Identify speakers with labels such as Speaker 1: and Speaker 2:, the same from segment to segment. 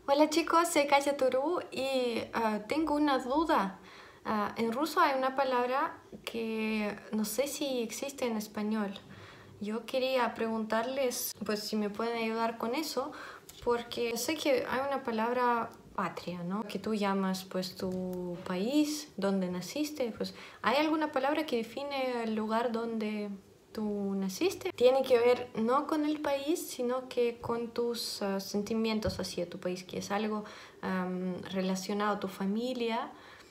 Speaker 1: Hola chicos, soy Kasia Turú y tengo una duda. En ruso hay una palabra que no sé si existe en español. Yo quería preguntarles, pues, si me pueden ayudar con eso, porque sé que hay una palabra patria, ¿no? Que tú llamas, pues, tu país, donde naciste. Pues, ¿hay alguna palabra que define el lugar donde tú naciste? Tiene que ver no con el país, sino que con tus sentimientos hacia tu país, que es algo relacionado a tu familia.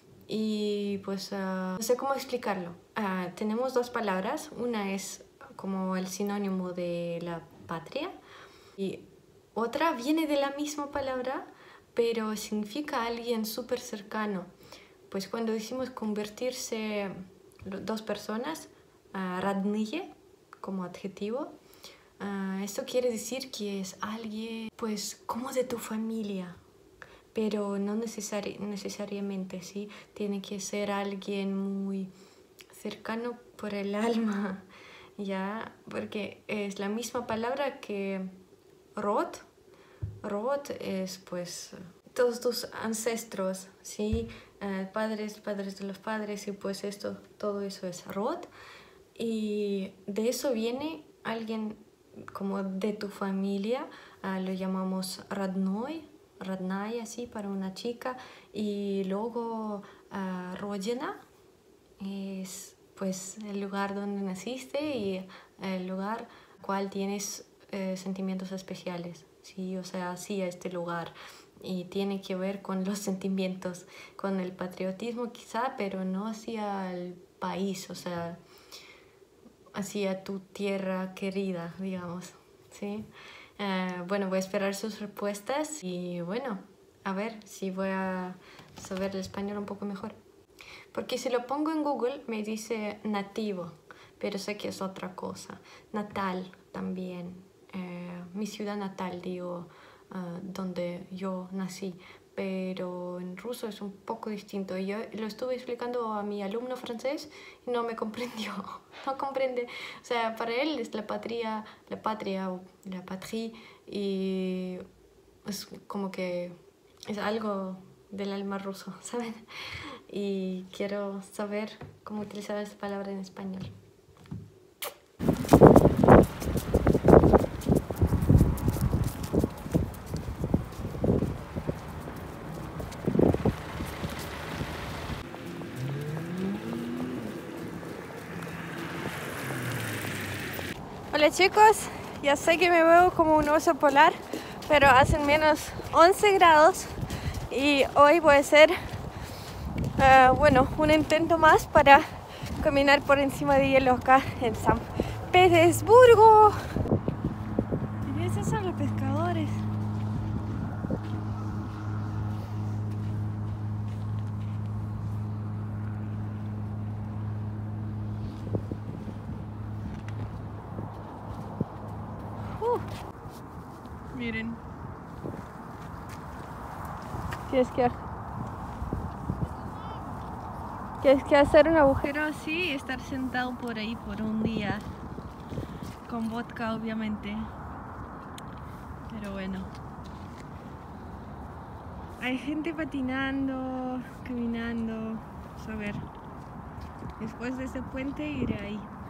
Speaker 1: Y pues no sé cómo explicarlo. Tenemos dos palabras. Una es como el sinónimo de la patria y otra viene de la misma palabra, pero significa alguien súper cercano. Pues cuando decimos convertirse dos personas, родные, como adjetivo, esto quiere decir que es alguien, pues, como de tu familia, pero no necesariamente, ¿sí? Tiene que ser alguien muy cercano por el alma, ¿ya? Porque es la misma palabra que rod. Rod es, pues, todos tus ancestros, ¿sí? Padres de los padres, y pues esto, todo eso es rod. Y de eso viene alguien como de tu familia, lo llamamos родной, родная, así para una chica. Y luego родина es, pues, el lugar donde naciste y el lugar cual tienes sentimientos especiales, sí, o sea, sí, a este lugar. Y tiene que ver con los sentimientos, con el patriotismo quizá, pero no hacia el país, o sea, hacia tu tierra querida, digamos, ¿sí? Bueno, voy a esperar sus respuestas y bueno, a ver si voy a saber el español un poco mejor. Porque si lo pongo en Google me dice nativo, pero sé que es otra cosa. Natal también, mi ciudad natal, digo, donde yo nací. Pero en ruso es un poco distinto. Yo lo estuve explicando a mi alumno francés y no me comprendió. No comprende. O sea, para él es la patria o la patrie, y es como que es algo del alma ruso, ¿saben? Y quiero saber cómo utilizar esa palabra en español. Hola chicos, ya sé que me veo como un oso polar, pero hacen menos 11 grados y hoy voy a hacer, bueno, un intento más para caminar por encima de hielo acá en San Petersburgo. Y esos son los pescadores. Miren. Tienes que hacer un agujero así y estar sentado por ahí por un día. Con vodka, obviamente. Pero bueno. Hay gente patinando, caminando. Vamos a ver. Después de ese puente iré ahí.